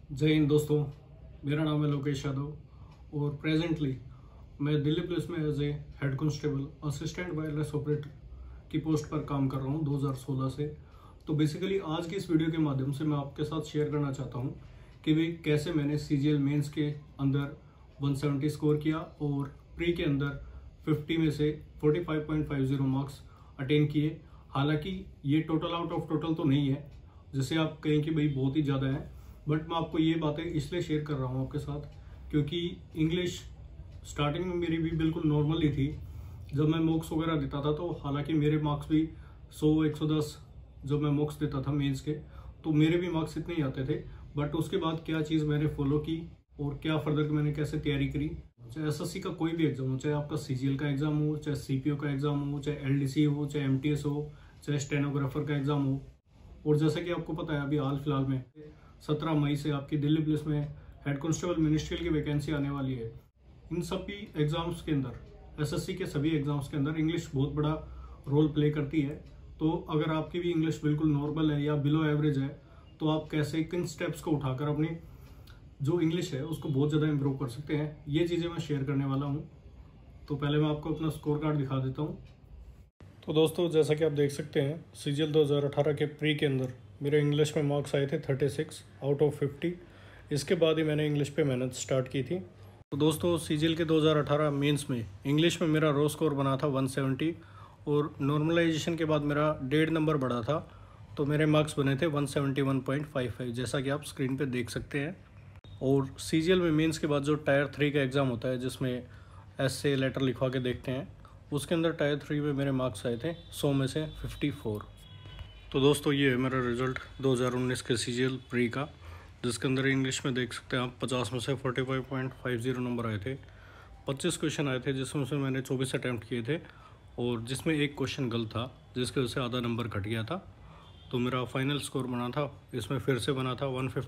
जय हिंद दोस्तों। मेरा नाम है लोकेश यादव और प्रेजेंटली मैं दिल्ली पुलिस में as a head constable assistant wireless operator की पोस्ट पर काम कर रहा हूं 2016 से। तो बेसिकली आज की इस वीडियो के माध्यम से मैं आपके साथ शेयर करना चाहता हूं कि भाई कैसे मैंने सीजीएल मेंस के अंदर 170 स्कोर किया और प्री के अंदर 50 में से 45.50 मार्क्स अटेन किए। हालांकि ये टोटल आउट ऑफ टोटल तो नहीं है, जिसे आप कहें कि भाई बहुत ही ज़्यादा है, बट मैं आपको ये बातें इसलिए शेयर कर रहा हूँ आपके साथ क्योंकि इंग्लिश स्टार्टिंग में मेरी भी बिल्कुल नॉर्मल ही थी। जब मैं मॉक्स वगैरह देता था तो हालांकि मेरे मार्क्स भी 100-110 जब मैं मॉक्स देता था मेंस के तो मेरे भी मार्क्स इतने ही आते थे। बट उसके बाद क्या चीज़ मैंने फॉलो की और क्या फर्दर मैंने कैसे तैयारी करी, चाहे एसएससी का कोई भी एग्जाम हो, चाहे आपका सीजीएल का एग्जाम हो, चाहे सीपीओ का एग्जाम हो, चाहे एलडीसी हो, चाहे एमटीएस हो, चाहे स्टेनोग्राफर का एग्जाम हो। और जैसा कि आपको पता है अभी हाल फिलहाल में 17 मई से आपकी दिल्ली पुलिस में हेड कांस्टेबल मिनिस्ट्रियल की वैकेंसी आने वाली है। इन सभी एग्जाम्स के अंदर, एसएससी के सभी एग्जाम्स के अंदर इंग्लिश बहुत बड़ा रोल प्ले करती है। तो अगर आपकी भी इंग्लिश बिल्कुल नॉर्मल है या बिलो एवरेज है तो आप कैसे किन स्टेप्स को उठाकर अपनी जो इंग्लिश है उसको बहुत ज़्यादा इम्प्रूव कर सकते हैं, ये चीज़ें मैं शेयर करने वाला हूँ। तो पहले मैं आपको अपना स्कोर कार्ड दिखा देता हूँ। तो दोस्तों जैसा कि आप देख सकते हैं सीजीएल 2018 के प्री के अंदर मेरे इंग्लिश में मार्क्स आए थे 36 आउट ऑफ 50। इसके बाद ही मैंने इंग्लिश पे मेहनत स्टार्ट की थी। तो दोस्तों सीजीएल के 2018 मेंस में इंग्लिश में मेरा रो स्कोर बना था 170 और नॉर्मलाइजेशन के बाद मेरा 1.5 नंबर बढ़ा था, तो मेरे मार्क्स बने थे 171.55, जैसा कि आप स्क्रीन पर देख सकते हैं। और सीजीएल में मेंस के बाद जो टायर 3 का एग्ज़ाम होता है जिसमें एस्से लेटर लिखवा के देखते हैं, उसके अंदर टायर 3 में मेरे मार्क्स आए थे 100 में से 54। तो दोस्तों ये है मेरा रिज़ल्ट 2019 के सीजीएल प्री का, जिसके अंदर इंग्लिश में देख सकते हैं आप 50 में से 45.50 नंबर आए थे। 25 क्वेश्चन आए थे जिसमें से मैंने 24 अटैम्प्ट किए थे और जिसमें एक क्वेश्चन गलत था जिसकी वजह से आधा नंबर कट गया था। तो मेरा फाइनल स्कोर बना था, इसमें फिर से बना था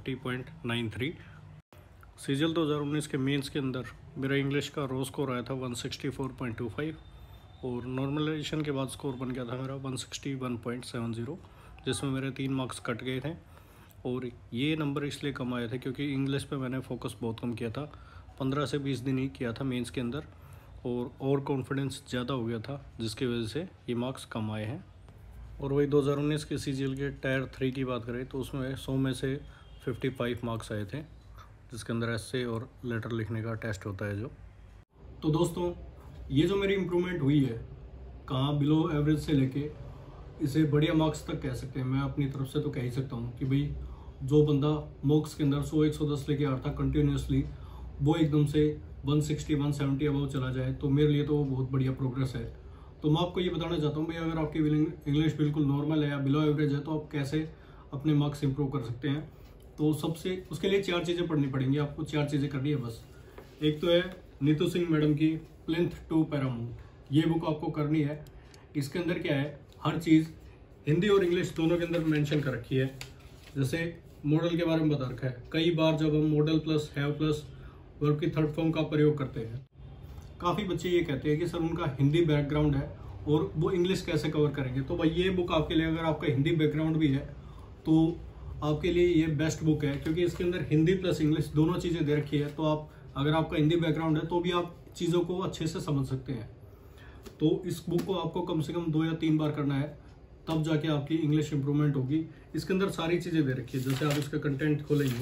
150.93। सीजीएल 2019 के मेंस के अंदर मेरा इंग्लिश का रो स्कोर आया था 164.25 और नॉर्मलाइजेशन के बाद स्कोर बन गया था मेरा 161.70, जिसमें मेरे 3 मार्क्स कट गए थे। और ये नंबर इसलिए कम आए थे क्योंकि इंग्लिश पे मैंने फोकस बहुत कम किया था, 15 से 20 दिन ही किया था मेंस के अंदर और कॉन्फिडेंस ज़्यादा हो गया था, जिसकी वजह से ये मार्क्स कम आए हैं। और वही 2019 के सीजीएल के टायर 3 की बात करें तो उसमें 100 में से 55 मार्क्स आए थे, जिसके अंदर एस्से और लेटर लिखने का टेस्ट होता है जो। तो दोस्तों ये जो मेरी इम्प्रूवमेंट हुई है, कहाँ बिलो एवरेज से लेके इसे बढ़िया मार्क्स तक कह सकते हैं, मैं अपनी तरफ से तो कह ही सकता हूँ कि भाई जो बंदा मॉक्स के अंदर 100-110 लेके आ रहा था कंटिन्यूसली, वो एकदम से 160-170 अबव चला जाए तो मेरे लिए तो वो बहुत बढ़िया प्रोग्रेस है। तो मैं आपको ये बताना चाहता हूँ भाई अगर आपकी इंग्लिश बिल्कुल नॉर्मल है या बिलो एवरेज है तो आप कैसे अपने मार्क्स इंप्रूव कर सकते हैं। तो सबसे उसके लिए 4 चीज़ें पढ़नी पड़ेंगी, आपको 4 चीज़ें करनी है बस। एक तो है नीतू सिंह मैडम की प्लिंथ टू पैरामाउंट, ये बुक आपको करनी है। इसके अंदर क्या है, हर चीज़ हिंदी और इंग्लिश दोनों के अंदर मेंशन कर रखी है। जैसे मॉडल के बारे में बता रखा है, कई बार जब हम modal plus have plus verb की थर्ड फॉर्म का प्रयोग करते हैं, काफ़ी बच्चे ये कहते हैं कि सर उनका हिंदी बैकग्राउंड है और वो इंग्लिश कैसे कवर करेंगे। तो भाई ये बुक आपके लिए, अगर आपका हिंदी बैकग्राउंड भी है तो आपके लिए ये बेस्ट बुक है, क्योंकि इसके अंदर हिंदी प्लस इंग्लिश दोनों चीज़ें दे रखी है। तो आप अगर आपका हिंदी बैकग्राउंड है तो भी आप चीज़ों को अच्छे से समझ सकते हैं। तो इस बुक को आपको कम से कम 2 या 3 बार करना है, तब जाके आपकी इंग्लिश इंप्रूवमेंट होगी। इसके अंदर सारी चीज़ें दे रखी है। जैसे आप इसका कंटेंट खोलेंगे,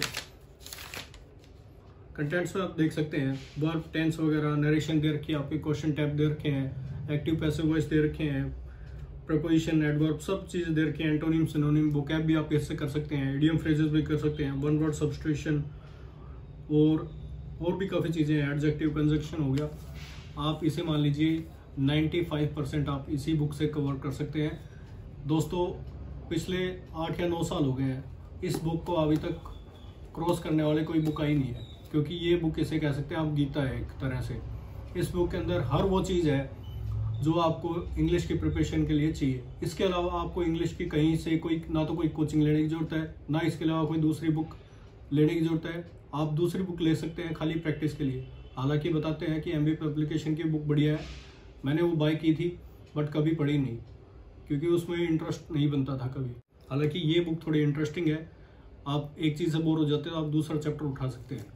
कंटेंट्स में आप देख सकते हैं वर्ब टेंस वगैरह, नरेशन दे रखी है, आपके क्वेश्चन टाइप दे रखे हैं, एक्टिव पैसिव वॉइस दे रखे हैं, प्रपोजिशन एडवर्ब सब चीज़ें दे रखी हैं, एंटोनिम सिनोनिम, वोकैब भी आप इससे कर सकते हैं, इडियम फ्रेजेस भी कर सकते हैं, वन वर्ड सब्स्टिट्यूशन और भी काफ़ी चीज़ें हैं, एडजेक्टिव कंजक्शन हो गया। आप इसे मान लीजिए 95% आप इसी बुक से कवर कर सकते हैं। दोस्तों पिछले 8 या 9 साल हो गए हैं इस बुक को अभी तक क्रॉस करने वाले कोई बुक आई नहीं है, क्योंकि ये बुक इसे कह सकते हैं आप गीता है एक तरह से। इस बुक के अंदर हर वो चीज़ है जो आपको इंग्लिश की प्रिपरेशन के लिए चाहिए। इसके अलावा आपको इंग्लिश की कहीं से कोई ना तो कोई कोचिंग लेने की जरूरत है, ना इसके अलावा कोई दूसरी बुक लेने की जरूरत है। आप दूसरी बुक ले सकते हैं खाली प्रैक्टिस के लिए। हालांकि बताते हैं कि एमबी पब्लिकेशन की बुक बढ़िया है, मैंने वो बाय की थी बट कभी पढ़ी नहीं, क्योंकि उसमें इंटरेस्ट नहीं बनता था कभी। हालांकि ये बुक थोड़ी इंटरेस्टिंग है, आप एक चीज़ से बोर हो जाते हैं तो आप दूसरा चैप्टर उठा सकते हैं।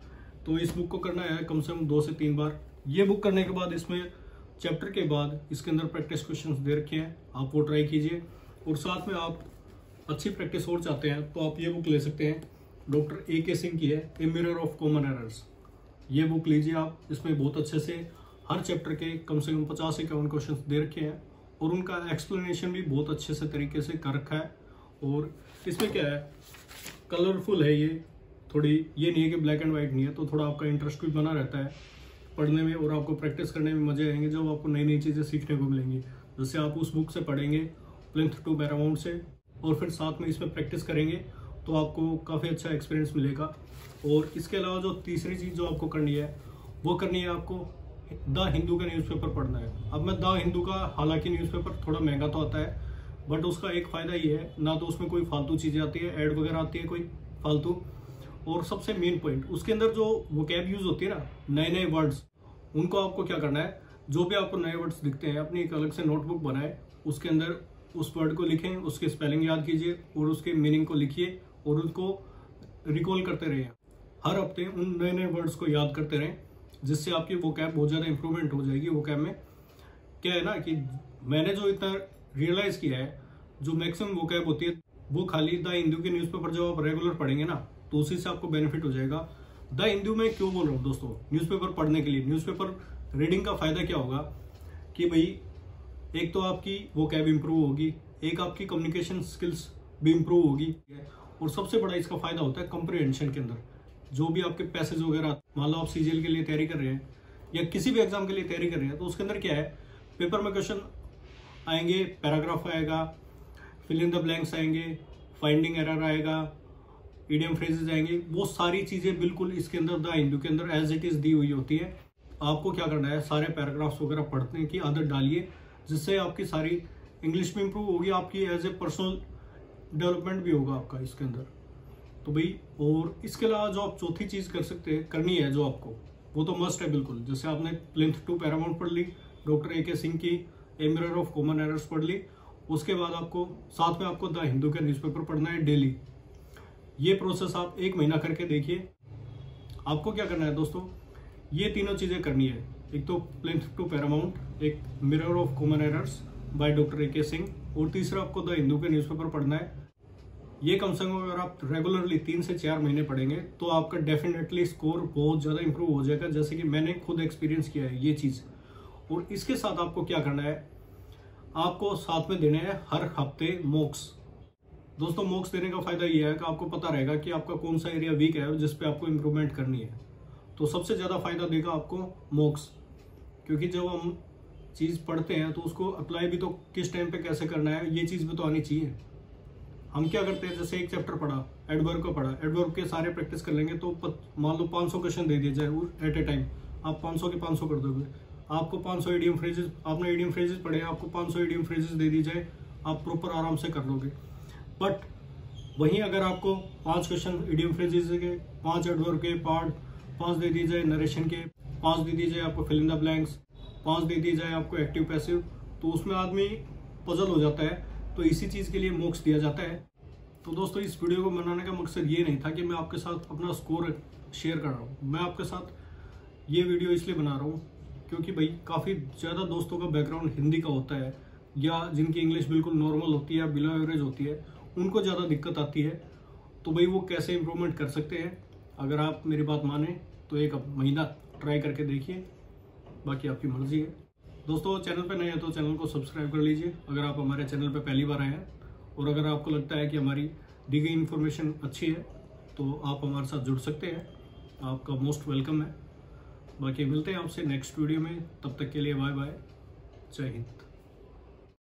तो इस बुक को करना है कम से कम 2 से 3 बार। ये बुक करने के बाद इसमें चैप्टर के बाद इसके अंदर प्रैक्टिस क्वेश्चंस दे रखे हैं, आप वो ट्राई कीजिए। और साथ में आप अच्छी प्रैक्टिस और चाहते हैं तो आप ये बुक ले सकते हैं, डॉक्टर ए के सिंह की है, a mirror of common errors. ये बुक लीजिए आप, इसमें बहुत अच्छे से हर चैप्टर के कम से कम 50 से 51 क्वेश्चन दे रखे हैं और उनका एक्सप्लेनेशन भी बहुत अच्छे से तरीके से कर रखा है। और इसमें क्या है, कलरफुल है ये, थोड़ी ये नहीं है कि ब्लैक एंड वाइट नहीं है, तो थोड़ा आपका इंटरेस्ट भी बना रहता है पढ़ने में और आपको प्रैक्टिस करने में मजे आएंगे, जब आपको नई नई चीज़ें सीखने को मिलेंगी। जैसे आप उस बुक से पढ़ेंगे प्लिंथ टू पैरामाउंट से और फिर साथ में इसमें प्रैक्टिस करेंगे तो आपको काफ़ी अच्छा एक्सपीरियंस मिलेगा। और इसके अलावा जो तीसरी चीज़ जो आपको करनी है वो करनी है, आपको द हिंदू का न्यूज़पेपर पढ़ना है। अब मैं द हिंदू का, हालांकि न्यूज़पेपर थोड़ा महंगा तो आता है, बट उसका एक फ़ायदा ये है ना तो उसमें कोई फालतू चीज़ें आती है, ऐड वगैरह आती है कोई फालतू, और सबसे मेन पॉइंट उसके अंदर जो वोकैब यूज़ होती है ना, नए नए वर्ड्स, उनको आपको क्या करना है, जो भी आपको नए वर्ड्स दिखते हैं अपनी एक अलग से नोटबुक बनाए, उसके अंदर उस वर्ड को लिखें, उसके स्पेलिंग याद कीजिए और उसके मीनिंग को लिखिए और उसको रिकॉल करते रहिए। हर हफ्ते उन नए नए वर्ड्स को याद करते रहें, जिससे आपकी वोकैब बहुत ज़्यादा इंप्रूवमेंट हो जाएगी। वोकैब में क्या है ना कि मैंने जो इतना रियलाइज़ किया है, जो मैक्सिमम वोकैब होती है वो खाली द हिंदू के न्यूज़पेपर जो आप रेगुलर पढ़ेंगे ना, तो उसी से आपको बेनिफिट हो जाएगा। द हिंदू में क्यों बोल रहा हूँ दोस्तों, न्यूज़पेपर पढ़ने के लिए, न्यूज़पेपर रीडिंग का फ़ायदा क्या होगा कि भाई एक तो आपकी वोकैब इंप्रूव होगी, एक आपकी कम्युनिकेशन स्किल्स भी इंप्रूव होगी, और सबसे बड़ा इसका फ़ायदा होता है कंप्रिहेंशन के अंदर। जो भी आपके पैसेज वगैरह, मान लो आप सीजीएल के लिए तैयारी कर रहे हैं या किसी भी एग्जाम के लिए तैयारी कर रहे हैं, तो उसके अंदर क्या है, पेपर में क्वेश्चन आएंगे, पैराग्राफ आएगा, फिल इन द ब्लैंक्स आएंगे, फाइंडिंग एरर आएगा, इडियम फ्रेजेस आएंगे, वो सारी चीज़ें बिल्कुल इसके अंदर द हिंदू के अंदर एज इट इज़ दी हुई होती है। आपको क्या करना है, सारे पैराग्राफ्स वगैरह पढ़ने की आदत डालिए, जिससे आपकी सारी इंग्लिश भी इंप्रूव होगी, आपकी एज ए पर्सनल डेवलपमेंट भी होगा आपका इसके अंदर। तो भाई, और इसके अलावा जो आप चौथी चीज़ कर सकते हैं, करनी है जो आपको, वो तो मस्ट है बिल्कुल। जैसे आपने प्लिंथ टू पैरामाउंट पढ़ ली, डॉक्टर ए के सिंह की a mirror of common errors पढ़ ली, उसके बाद आपको साथ में आपको द हिंदू का न्यूज़पेपर पढ़ना है डेली। ये प्रोसेस आप 1 महीना करके देखिए। आपको क्या करना है दोस्तों, ये तीनों चीज़ें करनी है, एक तो प्लिंथ टू पैरामाउंट, एक mirror of common errors by doctor A K Singh, और तीसरा आपको द हिंदू के न्यूज़पेपर पढ़ना है। ये कम से कम अगर आप रेगुलरली 3 से 4 महीने पढ़ेंगे तो आपका डेफिनेटली स्कोर बहुत ज़्यादा इंप्रूव हो जाएगा, जैसे कि मैंने खुद एक्सपीरियंस किया है ये चीज़। और इसके साथ आपको क्या करना है, आपको साथ में देने हैं हर हफ्ते मॉक्स। दोस्तों, मॉक्स देने का फ़ायदा ये है कि आपको पता रहेगा कि आपका कौन सा एरिया वीक है और जिस पे आपको इम्प्रूवमेंट करनी है। तो सबसे ज़्यादा फ़ायदा देगा आपको मॉक्स, क्योंकि जब हम चीज़ पढ़ते हैं तो उसको अप्लाई भी तो किस टाइम पे कैसे करना है, ये चीज़ भी तो आनी चाहिए। हम क्या करते हैं, जैसे एक चैप्टर पढ़ा, एडवर्ब का पढ़ा, एडवर्ब के सारे प्रैक्टिस कर लेंगे, तो मान लो 500 क्वेश्चन दे दिए जाए एट ए टाइम, आप 500 के 500 कर दोगे, आपको 500 इडियम फ्रेजेस, आपने इडियम फ्रेजेस पढ़े, आपको 500 इडियम फ्रेजेस दे दी जाए, आप प्रॉपर आराम से कर लोगे। बट वहीं अगर आपको 5 क्वेश्चन इडियम फ्रेजेस के, 5 एडवर्ब के, 5 दे दिए जाए नरेशन के, 5 दे दी जाए आपको फिल इन द ब्लैंक्स, 5 दे दी जाए आपको एक्टिव पैसिव, तो उसमें आदमी पजल हो जाता है। तो इसी चीज़ के लिए मॉक्स दिया जाता है। तो दोस्तों, इस वीडियो को बनाने का मकसद ये नहीं था कि मैं आपके साथ अपना स्कोर शेयर कर रहा हूँ। मैं आपके साथ ये वीडियो इसलिए बना रहा हूँ क्योंकि भाई काफ़ी ज़्यादा दोस्तों का बैकग्राउंड हिंदी का होता है, या जिनकी इंग्लिश बिल्कुल नॉर्मल होती है या बिलो एवरेज होती है, उनको ज़्यादा दिक्कत आती है। तो भाई वो कैसे इम्प्रूवमेंट कर सकते हैं, अगर आप मेरी बात माने तो 1 महीना ट्राई करके देखिए, बाकी आपकी मर्जी है। दोस्तों, चैनल पे नए हैं तो चैनल को सब्सक्राइब कर लीजिए अगर आप हमारे चैनल पे पहली बार आए हैं, और अगर आपको लगता है कि हमारी दी गई इन्फॉर्मेशन अच्छी है तो आप हमारे साथ जुड़ सकते हैं, आपका मोस्ट वेलकम है। बाकी मिलते हैं आपसे नेक्स्ट वीडियो में, तब तक के लिए बाय बाय, जय हिंद।